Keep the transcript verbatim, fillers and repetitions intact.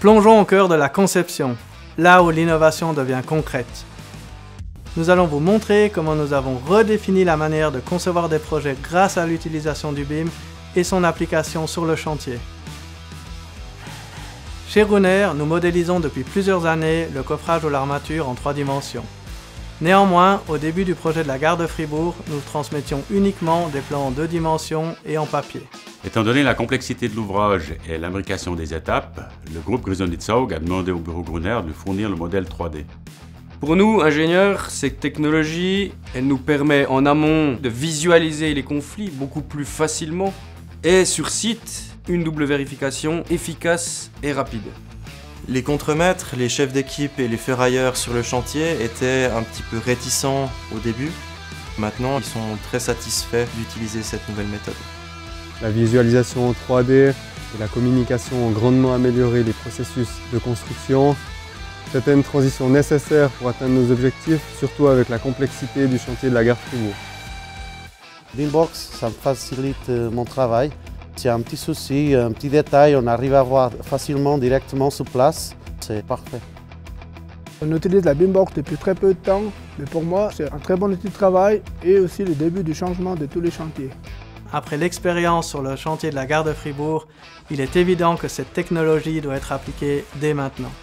Plongeons au cœur de la conception, là où l'innovation devient concrète. Nous allons vous montrer comment nous avons redéfini la manière de concevoir des projets grâce à l'utilisation du B I M et son application sur le chantier. Chez Brunner, nous modélisons depuis plusieurs années le coffrage ou l'armature en trois dimensions. Néanmoins, au début du projet de la gare de Fribourg, nous transmettions uniquement des plans en deux dimensions et en papier. Étant donné la complexité de l'ouvrage et l'imbrication des étapes, le groupe Grisonitzhaug a demandé au bureau Brunner de fournir le modèle trois D. Pour nous, ingénieurs, cette technologie, elle nous permet en amont de visualiser les conflits beaucoup plus facilement et sur site, une double vérification efficace et rapide. Les contremaîtres, les chefs d'équipe et les ferrailleurs sur le chantier étaient un petit peu réticents au début. Maintenant, ils sont très satisfaits d'utiliser cette nouvelle méthode. La visualisation en trois D et la communication ont grandement amélioré les processus de construction. C'était une transition nécessaire pour atteindre nos objectifs, surtout avec la complexité du chantier de la gare Fribourg. Beambox, ça me facilite mon travail. S'il y a un petit souci, un petit détail, on arrive à voir facilement, directement sur place. C'est parfait. On utilise la Beambox depuis très peu de temps, mais pour moi, c'est un très bon outil de travail et aussi le début du changement de tous les chantiers. Après l'expérience sur le chantier de la gare de Fribourg, il est évident que cette technologie doit être appliquée dès maintenant.